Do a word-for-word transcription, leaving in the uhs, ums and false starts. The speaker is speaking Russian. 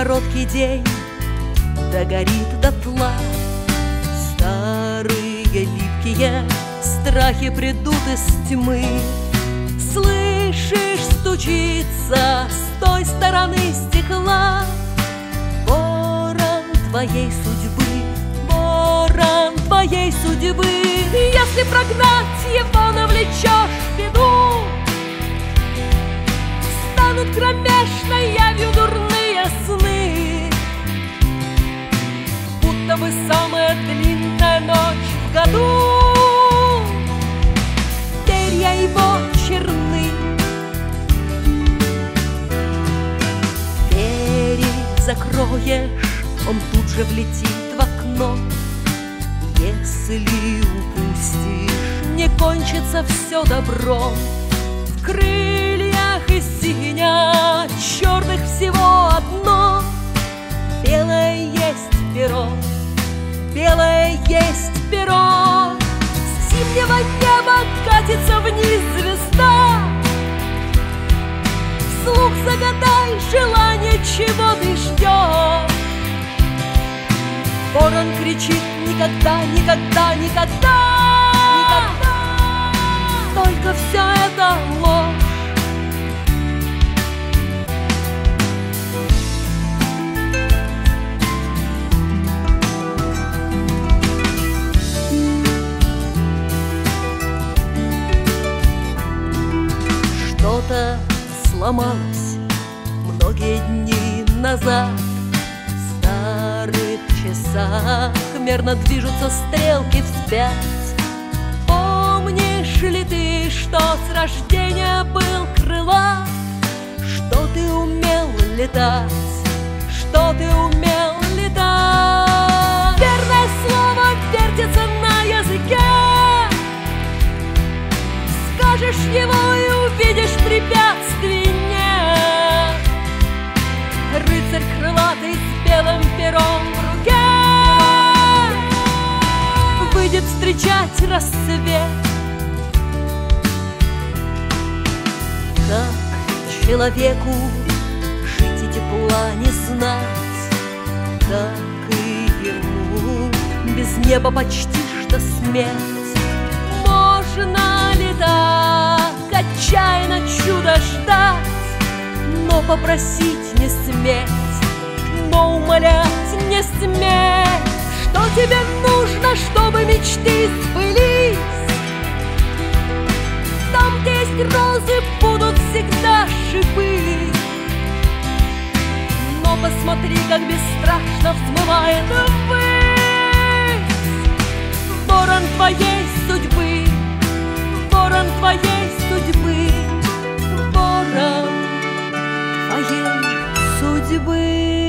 короткий день догорит дотла. Старые липкие страхи придут из тьмы. Слышишь, стучится с той стороны стекла ворон твоей судьбы, ворон твоей судьбы. Если прогнать его, навлечешь беду, станут кромешной явью дурные сны, будто бы самая длинная ночь в году. Перья его черны, двери закроешь, он тут же влетит в окно. Если упустишь, не кончится все добром. В крыльях из синя черных всего одно. Белое есть перо, белое есть перо. С зимнего неба катится вниз звезда. Вслух загадай желание, чего ты ждешь. Ворон кричит: никогда, никогда, никогда, никогда. Только все это ложь. Что-то сломалось многие дни назад. В старых часах мерно движутся стрелки вспять. Помнишь ли ты, что с рождения был крылат? Что ты умел летать, что ты умел летать? Верное слово вертится на языке. Скажешь его и увидишь, препятствий нет. Рыцарь крылатый с белым пером в руке выйдет встречать рассвет. Как человеку жить и тепла не знать, так и ему без неба почти что смерть. Можно ли так отчаянно чудо ждать, но попросить не сметь, но умолять не сметь? Что тебе нужно, чтобы мечты сбылись? Там, где есть розы, будут всегда шипы. Но посмотри, как бесстрашно взмывает ввысь ворон твоей судьбы, ворон твоей судьбы, ворон твоей судьбы.